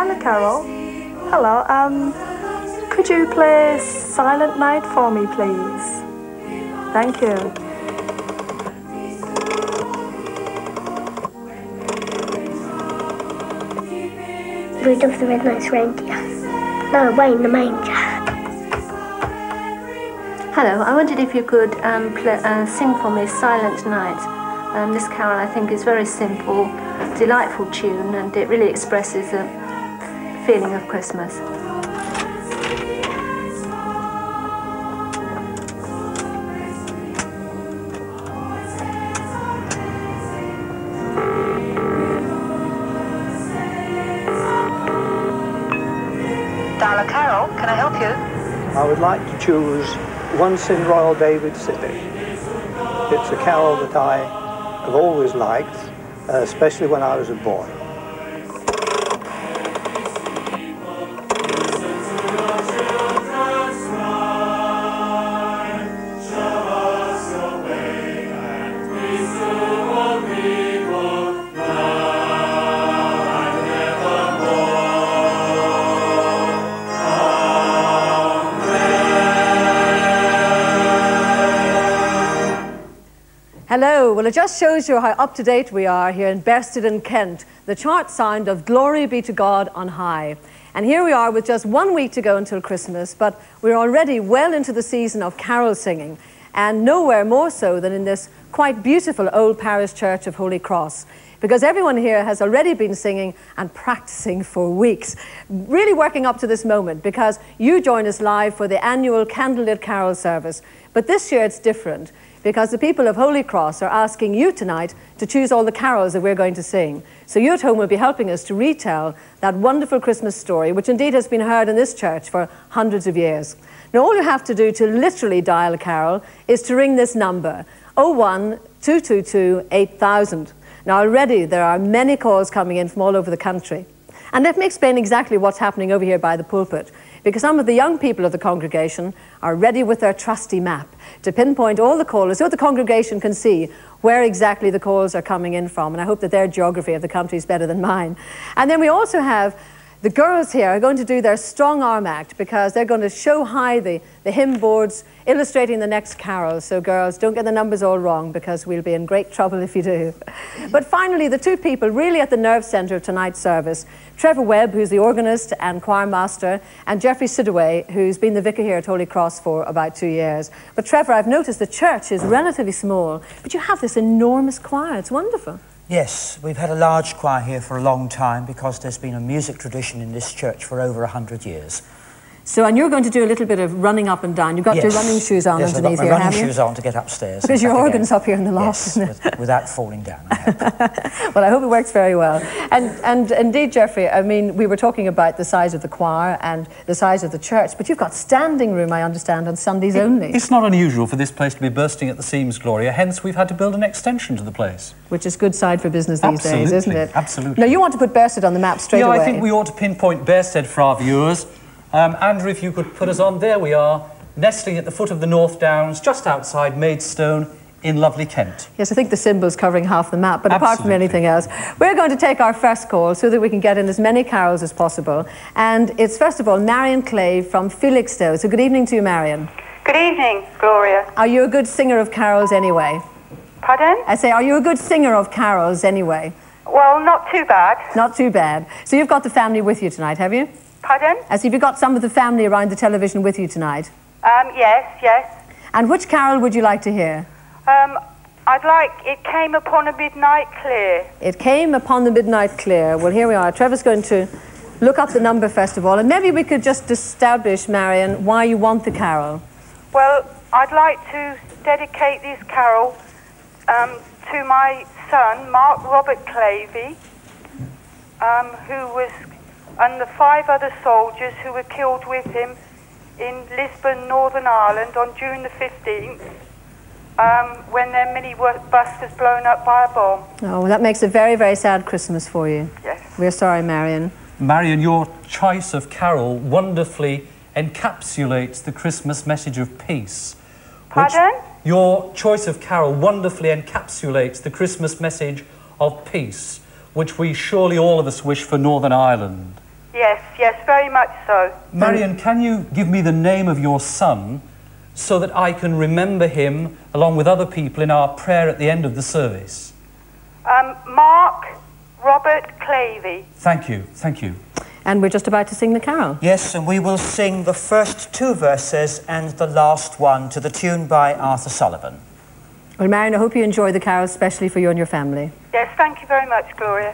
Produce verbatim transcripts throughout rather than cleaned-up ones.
Darla Carol. Hello, um, could you play Silent Night for me, please? Thank you. Rudolph the Red-Nosed Reindeer. No, Wayne the Manger. Hello, I wondered if you could um, play, uh, sing for me Silent Night. Um, this carol, I think, is very simple, delightful tune, and it really expresses a feeling of Christmas. Darla Carol, can I help you? I would like to choose Once in Royal David City. It's a carol that I have always liked, uh, especially when I was a boy. Hello, well it just shows you how up-to-date we are here in Bearsted in Kent, the chart sound of Glory Be to God on High. And here we are with just one week to go until Christmas, but we're already well into the season of carol singing, and nowhere more so than in this quite beautiful old parish church of Holy Cross, because everyone here has already been singing and practicing for weeks, really working up to this moment, because you join us live for the annual Candlelit Carol service. But this year it's different, because the people of Holy Cross are asking you tonight to choose all the carols that we're going to sing. So you at home will be helping us to retell that wonderful Christmas story, which indeed has been heard in this church for hundreds of years. Now all you have to do to literally dial a carol is to ring this number, oh one, two two two, eight thousand. Now already there are many calls coming in from all over the country. And let me explain exactly what's happening over here by the pulpit, because some of the young people of the congregation are ready with their trusty map to pinpoint all the callers so the congregation can see where exactly the calls are coming in from. And I hope that their geography of the country is better than mine. And then we also have the girls here are going to do their strong arm act, because they're going to show high the, the hymn boards illustrating the next carol. So girls, don't get the numbers all wrong, because we'll be in great trouble if you do. But finally, the two people really at the nerve centre of tonight's service, Trevor Webb, who's the organist and choir master, and Jeffrey Sidaway, who's been the vicar here at Holy Cross for about two years. But Trevor, I've noticed the church is relatively small, but you have this enormous choir. It's wonderful. Yes, we've had a large choir here for a long time, because there's been a music tradition in this church for over a hundred years. So, and you're going to do a little bit of running up and down. You've got yes. your running shoes on yes, underneath I've got my here, running have you? shoes on to get upstairs. Because your organ's up here in the loft. Yes, with, without falling down, I hope. Well, I hope it works very well. And, and indeed, Jeffrey, I mean, we were talking about the size of the choir and the size of the church, but you've got standing room, I understand, on Sundays it, only. It's not unusual for this place to be bursting at the seams, Gloria, hence we've had to build an extension to the place. Which is good side for business these Absolutely, days, isn't it? Absolutely. Now, you want to put Bearsted on the map straight yeah, away. I think we ought to pinpoint Bearsted for our viewers. Um, Andrew, if you could put us on, there we are, nestling at the foot of the North Downs, just outside Maidstone in lovely Kent. Yes, I think the symbol's covering half the map, but Absolutely. Apart from anything else, we're going to take our first call so that we can get in as many carols as possible. And it's, first of all, Marion Clave from Felixstowe. So good evening to you, Marion. Good evening, Gloria. Are you a good singer of carols anyway? Pardon? I say, are you a good singer of carols anyway? Well, not too bad. Not too bad. So you've got the family with you tonight, have you? Pardon? As if you've got some of the family around the television with you tonight. Um, yes, yes. And which carol would you like to hear? Um, I'd like It Came Upon a Midnight Clear. It Came Upon the Midnight Clear. Well, here we are. Trevor's going to look up the number first of all, and maybe we could just establish, Marion, why you want the carol. Well, I'd like to dedicate this carol um, to my son, Mark Robert Clavey, um, who was... and the five other soldiers who were killed with him in Lisbon, Northern Ireland on June the fifteenth, um, when their minibus was blown up by a bomb. Oh, well, that makes a very, very sad Christmas for you. Yes. We're sorry, Marion. Marion, your choice of carol wonderfully encapsulates the Christmas message of peace. Pardon? Your choice of carol wonderfully encapsulates the Christmas message of peace, which we surely all of us wish for Northern Ireland. Yes, yes, very much so. Marion, can you give me the name of your son so that I can remember him along with other people in our prayer at the end of the service? Um, Mark Robert Clavey. Thank you, thank you. And we're just about to sing the carol. Yes, and we will sing the first two verses and the last one to the tune by Arthur Sullivan. Well, Marion, I hope you enjoy the carol, especially for you and your family. Yes, thank you very much, Gloria.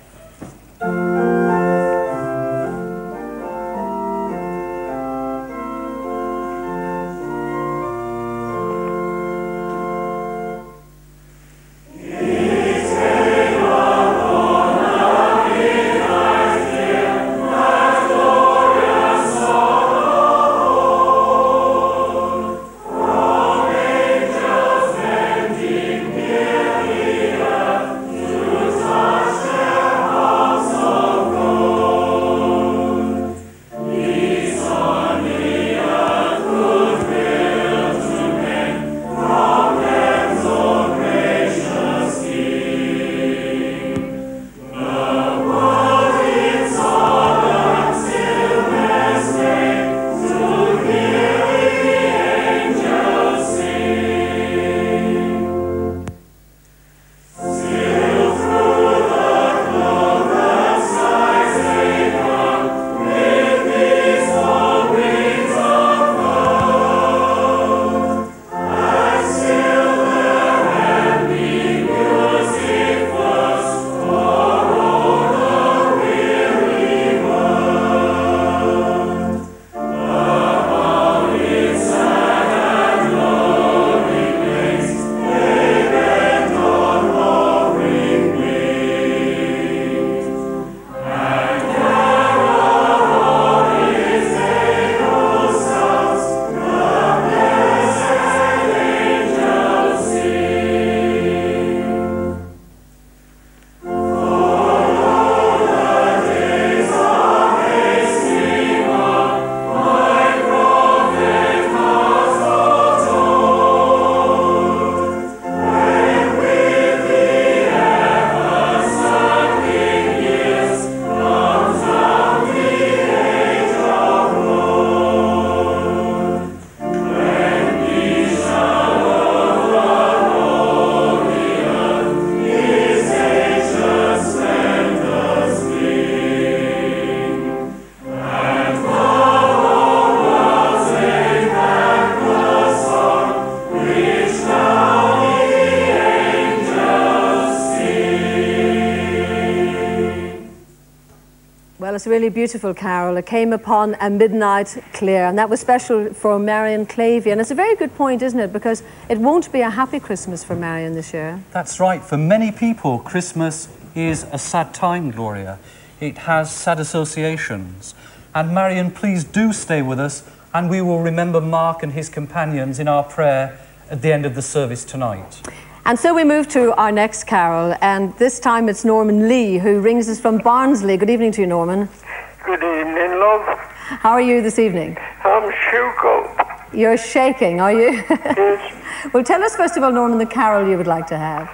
It's a really beautiful carol. It came upon a midnight clear, and that was special for Marion Clavey. And it's a very good point, isn't it? Because it won't be a happy Christmas for Marion this year. That's right. For many people, Christmas is a sad time, Gloria. It has sad associations. And Marion, please do stay with us, and we will remember Mark and his companions in our prayer at the end of the service tonight. And so we move to our next carol, and this time it's Norman Lee, who rings us from Barnsley. Good evening to you, Norman. Good evening, love. How are you this evening? I'm shook up. You're shaking, are you? Yes. Well, tell us first of all, Norman, the carol you would like to have.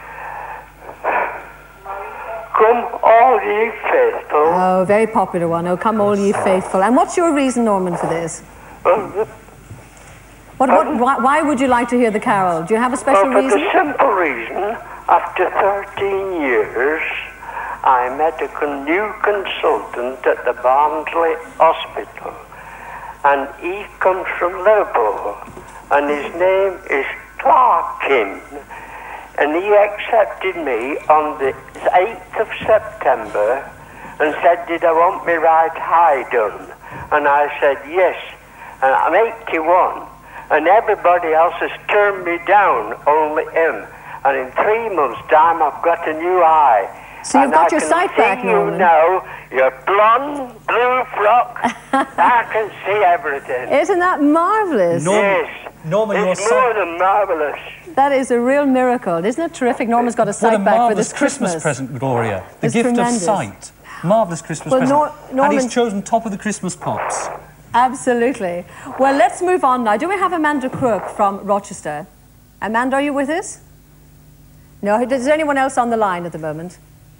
Come all ye faithful. Oh, very popular one. Oh, come all ye faithful. And what's your reason, Norman, for this? Uh, What, what, why, why would you like to hear the carol? Do you have a special well, for reason? the simple reason, after thirteen years, I met a con new consultant at the Barnsley Hospital, and he comes from Liverpool, and his name is Clarkin, and he accepted me on the eighth of September and said, did I want me right high done? And I said, yes, and I'm eighty-one. And everybody else has turned me down, only him. And in three months' time, I've got a new eye. So you've and got I your sight back, Norman. You now, your blonde, blue frock, I can see everything. Isn't that marvellous? Norman, yes. Norman, it's your more sight... than marvellous. That is a real miracle. Isn't it terrific? Norman's got a sight What a back for marvellous this Christmas. Christmas present, Gloria. The It's gift tremendous. of sight. Marvellous Christmas Well, present. Nor Norman... And he's chosen top of the Christmas pops. Absolutely. Well, let's move on now. Do we have Amanda Crook from Rochester? Amanda, are you with us? No, is there anyone else on the line at the moment?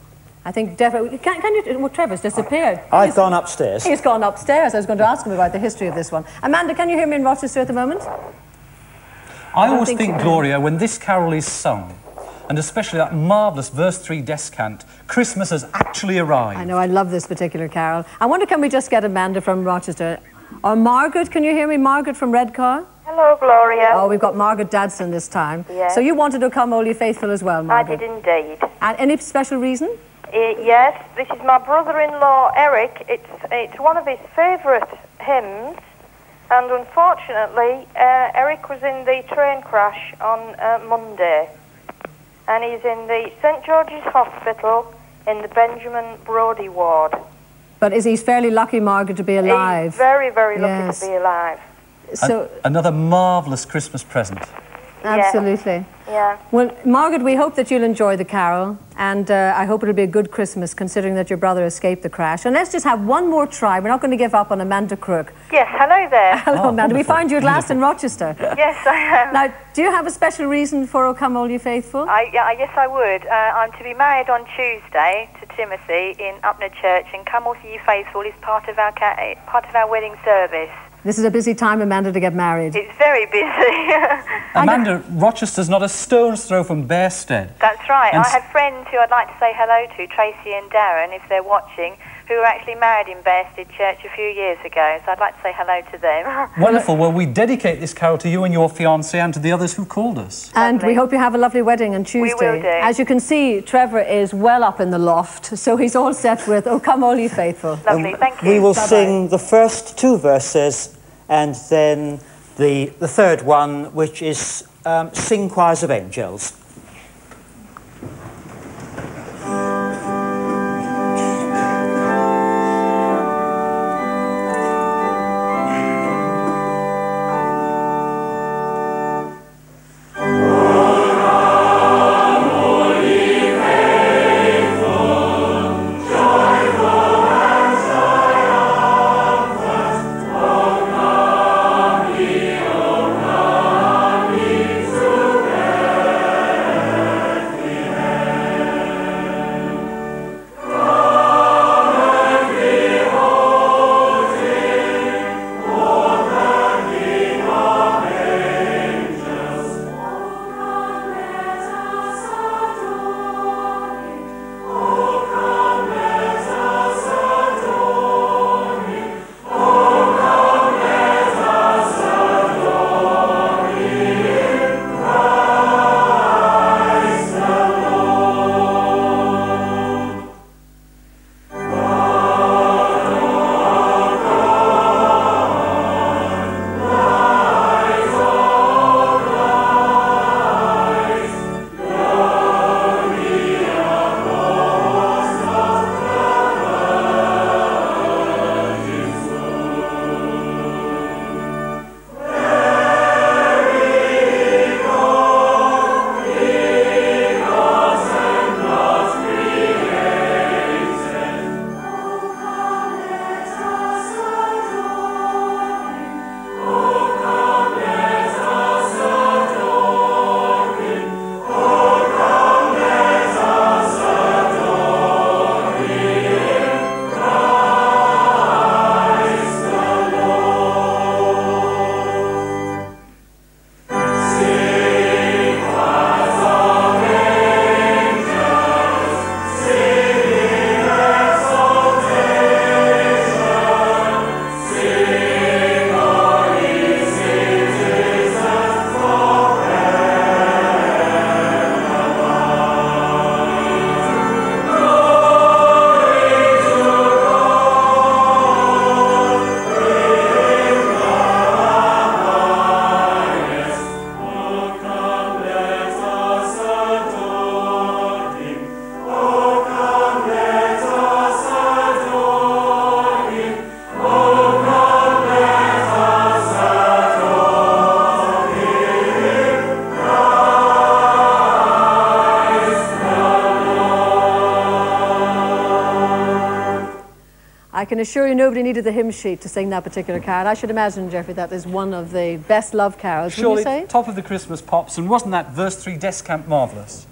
I think definitely. Can, can you? Well, Trevor's disappeared. I've He's, gone upstairs. He's gone upstairs. I was going to ask him about the history of this one. Amanda, can you hear me in Rochester at the moment? I, I always think think, so. Gloria, when this carol is sung, and especially that marvellous verse three descant, Christmas has actually arrived. I know, I love this particular carol. I wonder, can we just get Amanda from Rochester? Or Margaret, can you hear me? Margaret from Redcar? Hello, Gloria. Oh, we've got Margaret Dadson this time. Yes. So you wanted to come All Ye Faithful as well, Margaret? I did indeed. And any special reason? Uh, yes, this is my brother-in-law, Eric. It's, it's one of his favourite hymns. And unfortunately, uh, Eric was in the train crash on uh, Monday. And he's in the Saint George's Hospital in the Benjamin Brodie ward. But is he fairly lucky, Margaret, to be alive? He's very, very lucky Yes. to be alive. So, A another marvellous Christmas present. absolutely. Yeah. Well, Margaret, we hope that you'll enjoy the carol, and uh, I hope it'll be a good Christmas, considering that your brother escaped the crash. And let's just have one more try. We're not going to give up on Amanda Crook. Yes, hello there. Hello, Oh, Amanda. We wonderful. find you at last in Rochester. Yes, I am. Now, do you have a special reason for O Come All Ye Faithful? I, yeah, I- yes, I would. Uh, I'm to be married on Tuesday to Timothy in Upner Church, and Come All Ye Faithful is part of our ca- part of our wedding service. This is a busy time, Amanda, to get married. It's very busy. Amanda, Rochester's not a stone's throw from Bearsted. That's right. And I s- have friends who I'd like to say hello to, Tracy and Darren, if they're watching, who were actually married in Bearsted Church a few years ago. So I'd like to say hello to them. Wonderful. Well, we dedicate this carol to you and your fiancé and to the others who called us. And we Lovely. hope you have a lovely wedding on Tuesday. will do. As you can see, Trevor is well up in the loft, so he's all set with O Come All Ye Faithful. Lovely, thank you. We will Bye-bye. sing the first two verses and then the, the third one, which is um, Sing Choirs of Angels. I can assure you nobody needed the hymn sheet to sing that particular carol. I should imagine, Jeffrey, that is one of the best loved carols, Surely wouldn't you say? top of the Christmas pops, and wasn't that verse three descant marvellous?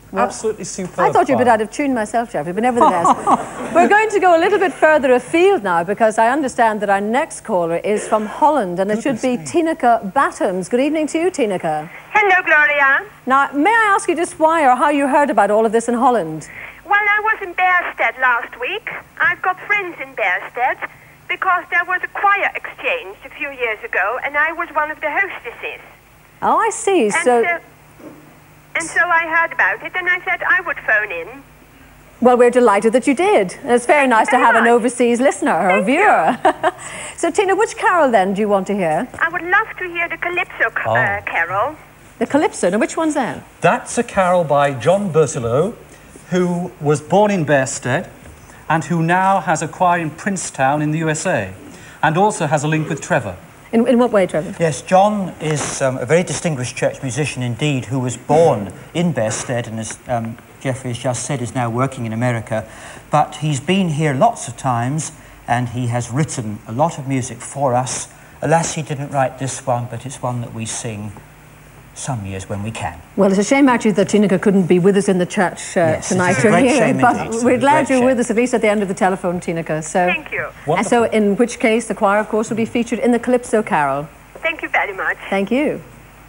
Well, absolutely superb. I thought you were a bit choir. out of tune myself, Jeffrey, but nevertheless. We're going to go a little bit further afield now because I understand that our next caller is from Holland and it should be Tineke Battams. Good evening to you, Tineke. Hello, Gloria. Now, may I ask you just why or how you heard about all of this in Holland? Well, I was in Bearstead last week. I've got friends in Bearstead because there was a choir exchange a few years ago and I was one of the hostesses. Oh, I see. And So, so, and so I heard about it and I said I would phone in. well, we're delighted that you did. And it's very nice to have an overseas listener or a viewer. So, Tina, which carol then do you want to hear? I would love to hear the Calypso Oh. uh, carol. The Calypso. Now, which one's that? That's a carol by John Berthelot, who was born in Bearstead and who now has a choir in Princetown in the U S A and also has a link with Trevor. In, in what way, Trevor? Yes, John is um, a very distinguished church musician indeed who was born in Bearstead and, as um, Jeffrey has just said, is now working in America. But he's been here lots of times and he has written a lot of music for us. Alas, he didn't write this one, but it's one that we sing some years when we can. Well, it's a shame actually that Tineke couldn't be with us in the church uh, Yes, tonight. it's a great We're here, shame but indeed. we're It's a glad great you're with shame. us, at least at the end of the telephone, Tineke. So, Thank you. and so, in which case, the choir, of course, will be featured in the Calypso Carol. Thank you very much. Thank you.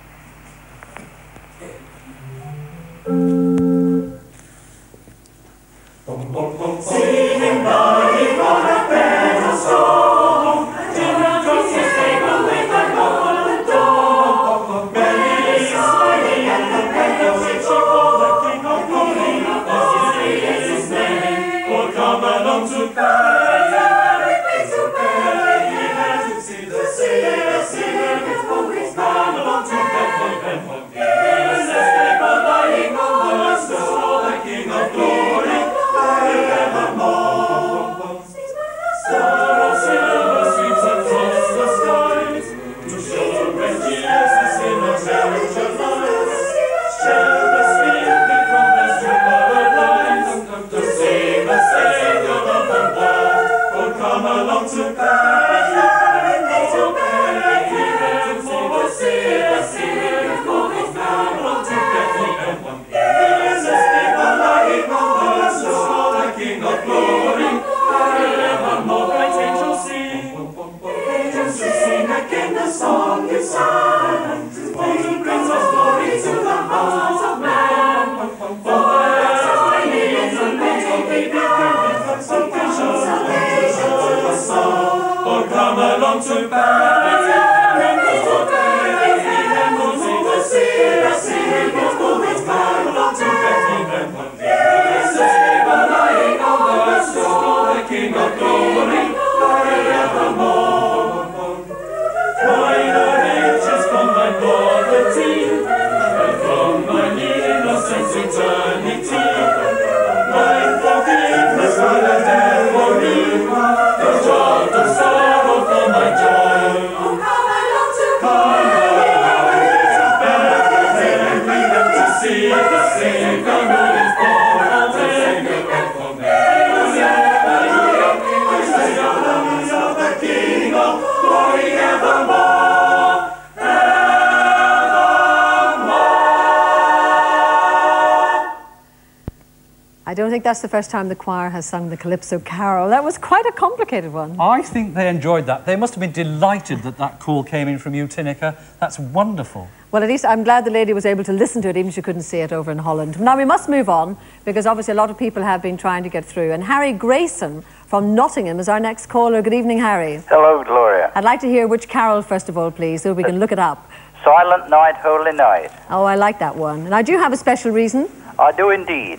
I don't think that's the first time the choir has sung the Calypso Carol. That was quite a complicated one. I think they enjoyed that. They must have been delighted that that call came in from you, Tineke. That's wonderful. Well, at least I'm glad the lady was able to listen to it, even if she couldn't see it over in Holland. Now, we must move on, because obviously a lot of people have been trying to get through. And Harry Grayson from Nottingham is our next caller. Good evening, Harry. Hello, Gloria. I'd like to hear which carol, first of all, please, so we can look it up. Silent Night, Holy Night. Oh, I like that one. And I do have a special reason. I do indeed.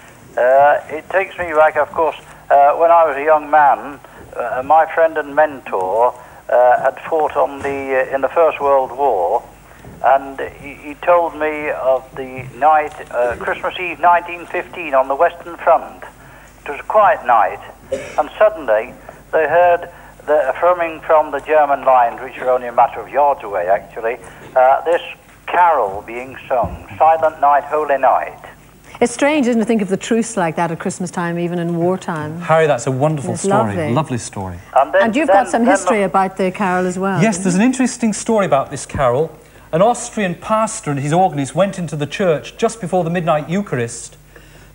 Uh, it takes me back, of course, uh, when I was a young man, uh, my friend and mentor uh, had fought on the uh, in the First World War, and he, he told me of the night, uh, Christmas Eve nineteen fifteen, on the Western Front. It was a quiet night, and suddenly they heard, the, from, from the German lines, which were only a matter of yards away, actually, uh, this carol being sung, Silent Night, Holy Night. It's strange, isn't it, to think of the truce like that at Christmas time, even in wartime. Harry, that's a wonderful It's story. lovely. Lovely story. And, then, And you've then, got some then history about the carol as well. Yes, there's an interesting story about this carol. An Austrian pastor and his organist went into the church just before the midnight Eucharist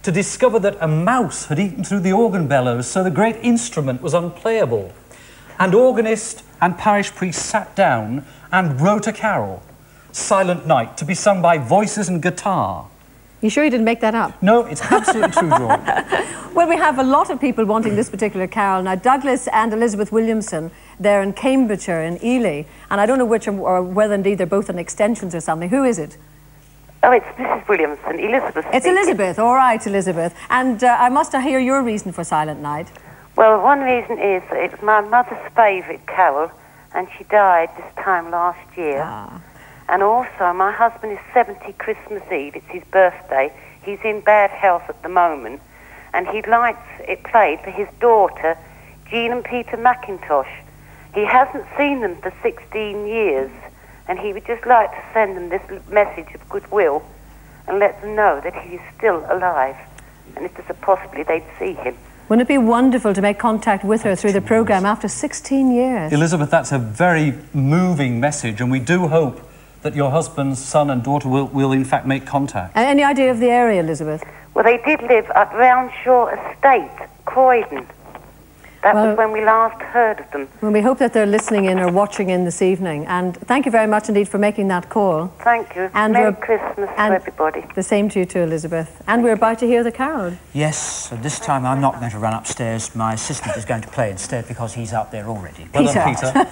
to discover that a mouse had eaten through the organ bellows, so the great instrument was unplayable. And organist and parish priest sat down and wrote a carol, Silent Night, to be sung by voices and guitar. You sure you didn't make that up? No, it's absolutely true, Dawn. Well, we have a lot of people wanting this particular carol. Now, Douglas and Elizabeth Williamson, they're in Cambridgeshire, in Ely, and I don't know which, or whether indeed they're both in extensions or something. Who is it? Oh, it's Missus Williamson, Elizabeth. It's speaking. Elizabeth, all right, Elizabeth. And uh, I must hear your reason for Silent Night. Well, one reason is that it was my mother's favourite carol, and she died this time last year. Ah. And also, my husband is seventy Christmas Eve. It's his birthday. He's in bad health at the moment, and he likes it played for his daughter, Jean and Peter McIntosh. He hasn't seen them for sixteen years, and he would just like to send them this message of goodwill and let them know that he is still alive, and if there's a possibility they'd see him. Wouldn't it be wonderful to make contact with her through the programme after sixteen years? Elizabeth, that's a very moving message, and we do hope that your husband's son and daughter will, will in fact make contact. Uh, any idea of the area, Elizabeth? Well, they did live at Roundshaw Estate, Croydon. That Well- was when we last heard of them. Well, we hope that they're listening in or watching in this evening. And thank you very much indeed for making that call. Thank you. And Merry we're- Christmas to and everybody. The same to you too, Elizabeth. And we're about to hear the carol. Yes, so this time I'm not going to run upstairs. My assistant is going to play instead because he's up there already. Well done, Peter.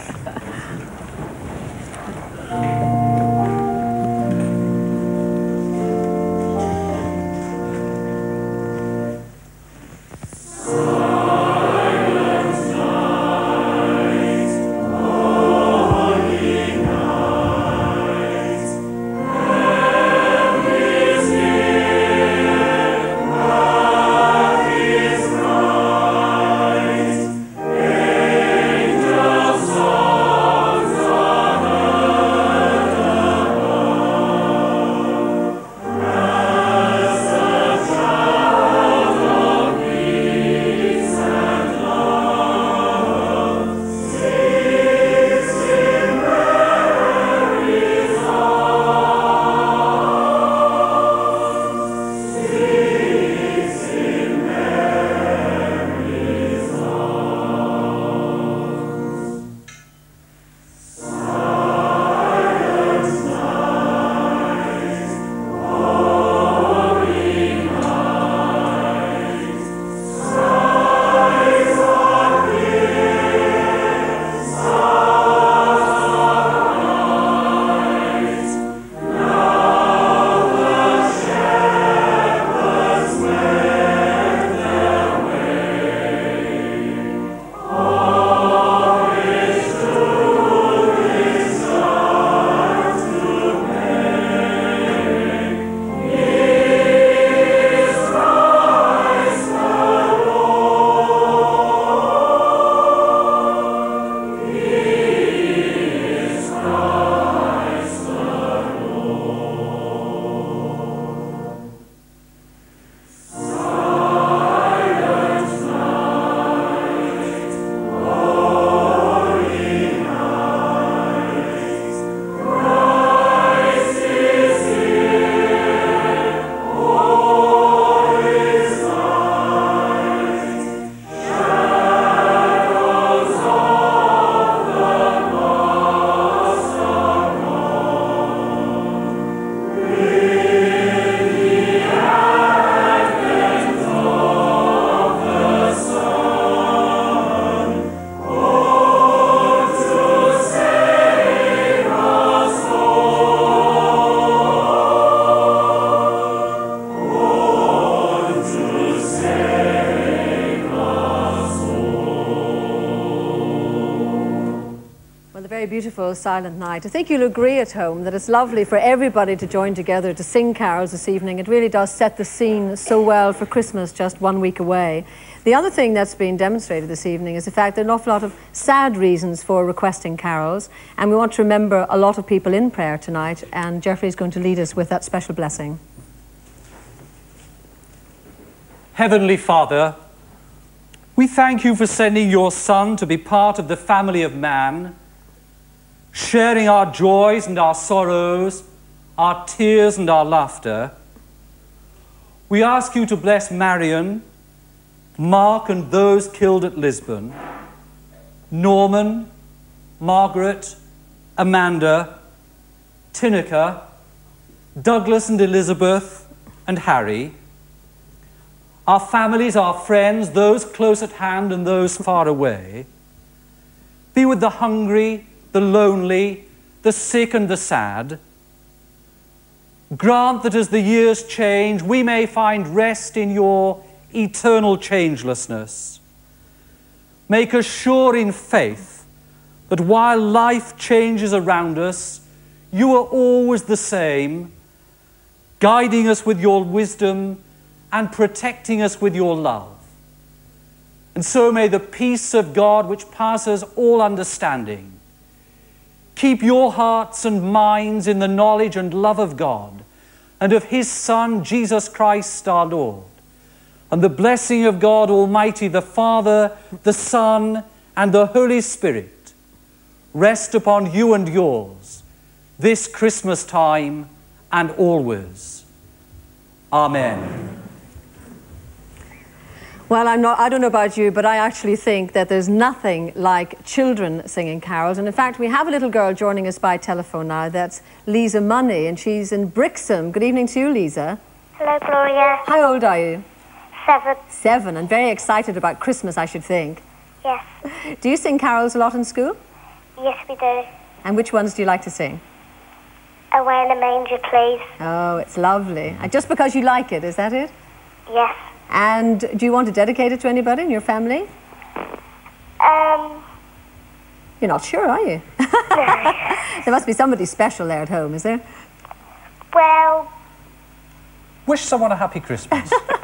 Beautiful Silent Night. I think you'll agree at home that it's lovely for everybody to join together to sing carols this evening. It really does set the scene so well for Christmas just one week away. The other thing that's been demonstrated this evening is the fact there are an awful lot of sad reasons for requesting carols, and we want to remember a lot of people in prayer tonight, and Geoffrey is going to lead us with that special blessing. Heavenly Father, we thank you for sending your Son to be part of the family of man, sharing our joys and our sorrows, our tears and our laughter. We ask you to bless Marion, Mark and those killed at Lisbon, Norman, Margaret, Amanda, Tinica, Douglas and Elizabeth, and Harry, our families, our friends, those close at hand and those far away. Be with the hungry, the lonely, the sick and the sad. Grant that as the years change, we may find rest in your eternal changelessness. Make us sure in faith that while life changes around us, you are always the same, guiding us with your wisdom and protecting us with your love. And so may the peace of God, which passes all understanding, keep your hearts and minds in the knowledge and love of God and of his Son, Jesus Christ our Lord. And the blessing of God Almighty, the Father, the Son, and the Holy Spirit rest upon you and yours this Christmas time and always. Amen. Well, I'm not, I don't know about you, but I actually think that there's nothing like children singing carols. And in fact, we have a little girl joining us by telephone now. That's Lisa Money, and she's in Brixham. Good evening to you, Lisa. Hello, Gloria. How old are you? Seven. Seven, and very excited about Christmas, I should think. Yes. Do you sing carols a lot in school? Yes, we do. And which ones do you like to sing? Away in a Manger, please. Oh, it's lovely. And just because you like it, is that it? Yes. And do you want to dedicate it to anybody in your family? Um... You're not sure, are you? No. There must be somebody special there at home, is there? Well... Wish someone a happy Christmas.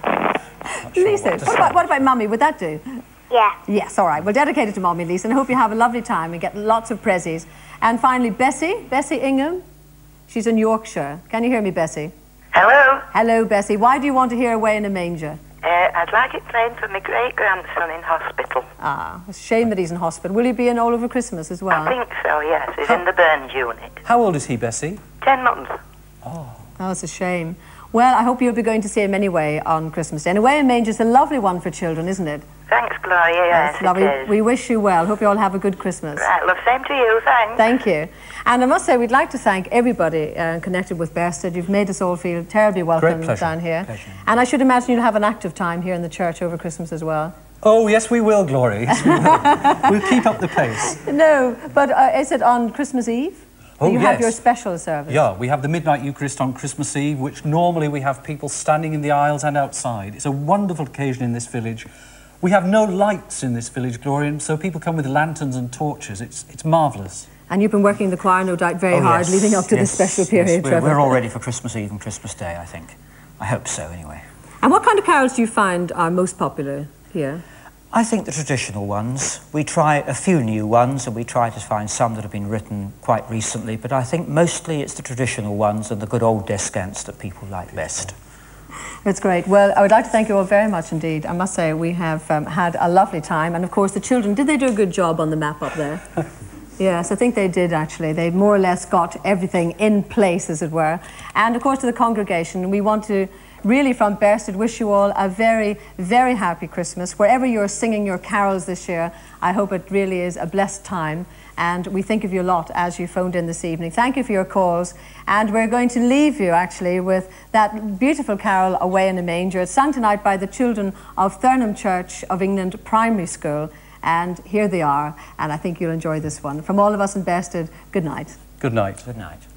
Sure Lisa, what, what about, what about Mummy? Would that do? Yeah. Yes, all right. We'll dedicate it to Mummy, Lisa, and I hope you have a lovely time and get lots of prezzies. And finally, Bessie, Bessie Ingham. She's in Yorkshire. Can you hear me, Bessie? Hello. Hello, Bessie. Why do you want to hear Away in a Manger? Uh, I'd like it playing for my great-grandson in hospital. Ah, it's a shame that he's in hospital. Will he be in all over Christmas as well? I think so, yes. He's in the burns unit. How old is he, Bessie? Ten months. Oh, it's a shame. Well, I hope you'll be going to see him anyway on Christmas Day. And Away in a Manger is a lovely one for children, isn't it? Thanks, Gloria, yes, It's lovely. it is. We wish you well. Hope you all have a good Christmas. Right, love, same to you, thanks. Thank you. And I must say, we'd like to thank everybody uh, connected with Bearsted. You've made us all feel terribly welcome down here. Pleasure. And I should imagine you'll have an active time here in the church over Christmas as well. Oh, yes, we will, Gloria. Yes, we will. We'll keep up the pace. No, but uh, is it on Christmas Eve? Oh, you yes. have your special service. Yeah, we have the Midnight Eucharist on Christmas Eve, which normally we have people standing in the aisles and outside. It's a wonderful occasion in this village. We have no lights in this village, Gloria, and so people come with lanterns and torches. It's, it's marvellous. And you've been working the choir, no doubt, very oh, hard yes, leading up to yes, this special yes, period, we're, Trevor. we're all ready for Christmas Eve and Christmas Day, I think. I hope so, anyway. And what kind of carols do you find are most popular here? I think the traditional ones. We try a few new ones, and we try to find some that have been written quite recently, but I think mostly it's the traditional ones and the good old descants that people like best. It's great. Well, I would like to thank you all very much indeed. I must say we have um, had a lovely time, and of course the children, did they do a good job on the map up there? Yes, I think they did actually. They more or less got everything in place, as it were. And of course to the congregation, we want to really from Bearsted wish you all a very, very happy Christmas. Wherever you're singing your carols this year, I hope it really is a blessed time. And we think of you a lot as you phoned in this evening. Thank you for your calls. And we're going to leave you actually with that beautiful carol, Away in a Manger. It's sung tonight by the children of Thurnham Church of England Primary School. And here they are. And I think you'll enjoy this one. From all of us in Bearsted, good night. Good night. Good night.